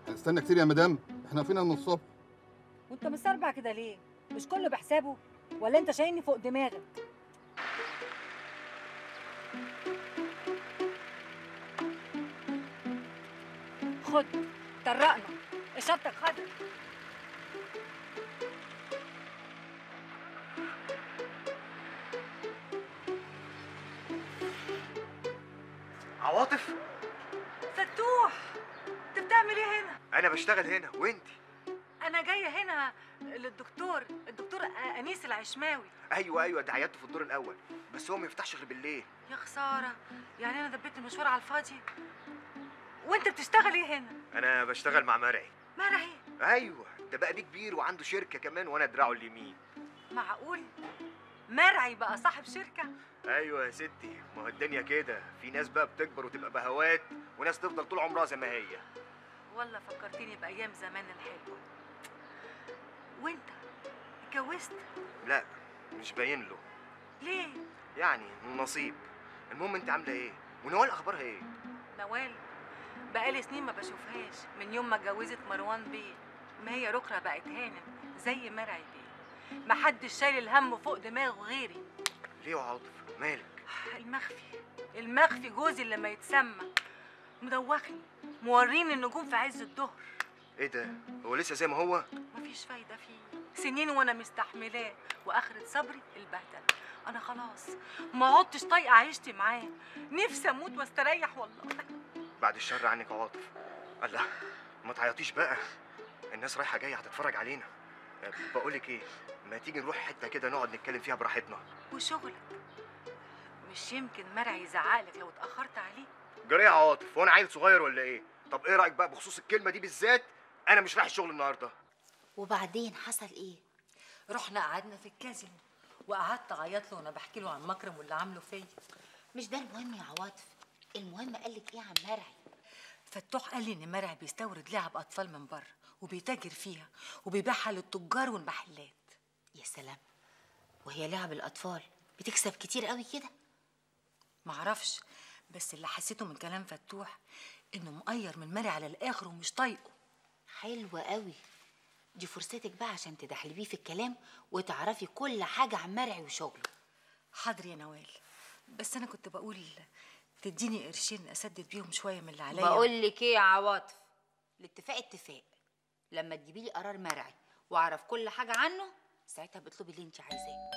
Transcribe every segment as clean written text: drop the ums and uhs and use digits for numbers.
استنى كتير يا مدام، احنا فينا من الصبح. وانت مسربع كده ليه؟ مش كله بحسابه؟ ولا انت شايلني فوق دماغك؟ خد طرقنا، اشارتك خضرا. عواطف، فتوح، انت بتعمل ايه هنا؟ انا بشتغل هنا وانتي؟ انا جايه هنا للدكتور انيس العشماوي. ايوه ده عيادته في الدور الاول، بس هو ما يفتحش غير بالليل. يا خساره، يعني انا دبيت المشوار على الفاضي. وانت بتشتغل ايه هنا؟ انا بشتغل مع مرعي. مرعي؟ ايوه، ده بقى بيه كبير وعنده شركه كمان وانا دراعه اليمين. معقول مرعي بقى صاحب شركه؟ ايوه يا ستي، ما هو الدنيا كده، في ناس بقى بتكبر وتبقى بهوات، وناس تفضل طول عمرها زي ما هي. والله فكرتني بايام زمان الحلوه. وانت اتجوزت؟ لا، مش باين له. ليه؟ يعني نصيب. المهم انت عامله ايه؟ ونوال اخبارها ايه؟ نوال بقالي سنين ما بشوفهاش من يوم ما اتجوزت مروان بيه. ما هي ركرة بقت هانم زي مرعي بيه، محدش شايل الهم فوق دماغه غيري. ليه يا عاطف؟ مالك؟ المخفي جوزي اللي ما يتسمى مدوخني، موريني النجوم في عز الظهر. ايه ده؟ هو لسه زي ما هو؟ مفيش فايدة فيه، سنين وانا مستحملاه، واخرة صبري البهدله. انا خلاص ما عدتش طايقة عيشتي معاه، نفسي اموت واستريح والله. بعد الشر عنك يا عاطف. الله، ما تعيطيش بقى، الناس رايحه جايه هتتفرج علينا. بقولك ايه، ما تيجي نروح حته كده نقعد نتكلم فيها براحتنا. وشغلك مش يمكن مرعي يزعقلك لو اتاخرت عليه؟ جري يا عاطف، وانا عيل صغير ولا ايه؟ طب ايه رايك بقى بخصوص الكلمه دي بالذات؟ انا مش رايح الشغل النهارده. وبعدين حصل ايه؟ رحنا قعدنا في الكازينو، وقعدت اعيط له وانا بحكي له عن مكرم واللي عامله فيا. مش ده المهم يا عواطف، المهم قالك ايه عن مرعي؟ فتوح قال لي ان مرعي بيستورد لعب اطفال من بره وبيتاجر فيها وبيبيعها للتجار والمحلات. يا سلام، وهي لعب الاطفال بتكسب كتير قوي كده؟ معرفش، بس اللي حسيته من كلام فتوح انه مقير من مرعي على الاخر ومش طايقه. حلوة قوي، دي فرصتك بقى عشان تدحلبيه في الكلام وتعرفي كل حاجة عن مرعي وشغله. حاضر يا نوال، بس انا كنت بقول تديني قرشين اسدد بيهم شويه من اللي عليا. بقول لك ايه يا عواطف، الاتفاق اتفاق، لما تجيبي لي قرار مرعي واعرف كل حاجة عنه ساعتها بتطلبي اللي انت عايزاه.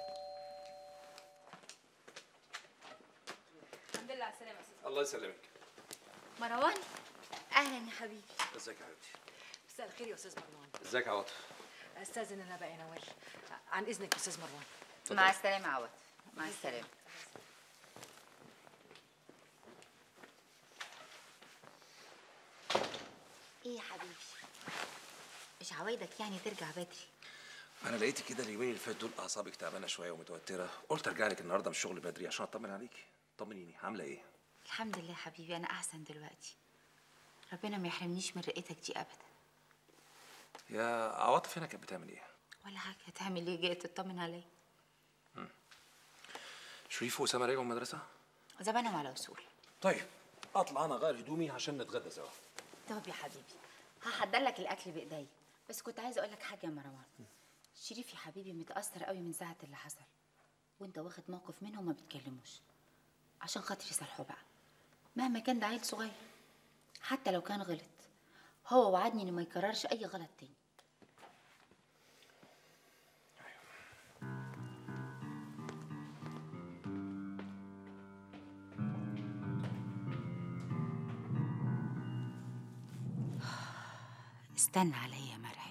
الحمد لله على السلامة يا استاذ. الله يسلمك. مروان، اهلا يا حبيبي. ازيك يا حبيبتي؟ مساء الخير يا استاذ مروان. ازيك يا عاطف؟ استاذن انا بقى يا نوال، عن اذنك يا استاذ مروان. مع السلامة يا عواطف، مع السلامة. ايه يا حبيبي، مش عوايدك يعني ترجع بدري؟ انا لقيتي كده اليومين اللي فاتوا دول اعصابك تعبانه شويه ومتوتره، قلت ارجع لك النهارده من الشغل بدري عشان اطمن عليكي. طمنيني، عامله ايه؟ الحمد لله يا حبيبي، انا احسن دلوقتي، ربنا ما يحرمنيش من رقتك دي ابدا. يا عواطف هنا كانت بتعمل ايه؟ ولا حاجه، هتعمل ايه؟ جايه تطمن عليا. شريف واسامه رجعوا من المدرسه؟ زمانهم على وصول. طيب اطلع انا اغير هدومي عشان نتغدى سوا. طب يا حبيبي هحضر لك الاكل بايديا، بس كنت عايزه اقول لك حاجه يا مروان. شريف يا حبيبي متاثر قوي من ساعه اللي حصل، وانت واخد موقف منهم وما بتكلموش، عشان خاطر يصالحوا بقى. مهما كان ده عيل صغير، حتى لو كان غلط هو وعدني انه ما يكررش اي غلط تاني. استنى عليا يا مرعي.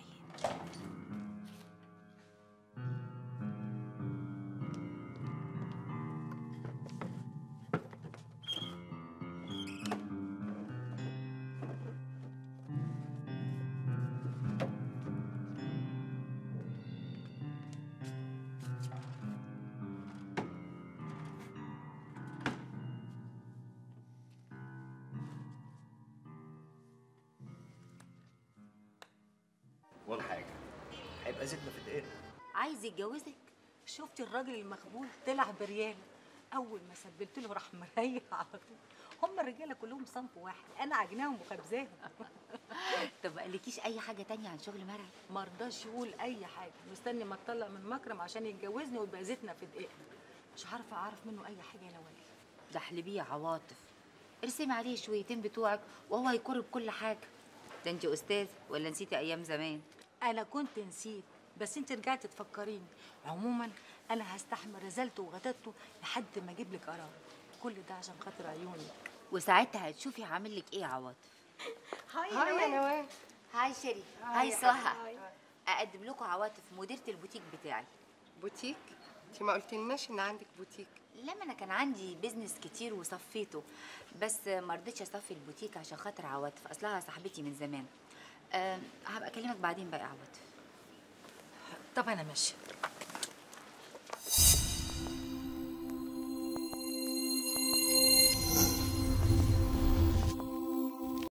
ولا حاجه، هيبقى زيتنا في دقيقنا. عايز يتجوزك؟ شفتي الراجل المخبول طلع برياله، اول ما سبلت له راح مريح على طول. هم الرجاله كلهم صنف واحد، انا عجناهم وخبزاهم. قالكيش اي حاجه تانية عن شغل مرعي؟ مرضاش يقول اي حاجه، مستني ما اتطلق من مكرم عشان يتجوزني ويبقى زيتنا في دقيقنا. مش عارفه اعرف منه اي حاجه يا نوال. ده احلبيه عواطف، ارسمي عليه شويتين بتوعك وهو هيكر بكل حاجه. ده انت استاذ ولا نسيتي ايام زمان؟ انا كنت نسيت بس انت رجعتي تفكريني. عموما انا هستحمل رزالته وغدته لحد ما اجيب لك قرار. كل ده عشان خاطر عيونك. وساعتها هتشوفي هعمل لك ايه يا عواطف. هاي يا نوال. هاي شيري، هاي سهى. اقدم لكم عواطف مديره البوتيك بتاعي. بوتيك؟ انت ما قلتلناش ان عندك بوتيك. لما انا كان عندي بيزنس كتير وصفيته، بس ما رضيتش اصفي البوتيك عشان خاطر عواطف، اصلها صاحبتي من زمان. هبقى اكلمك بعدين بقى يا عواطف. طب انا ماشيه.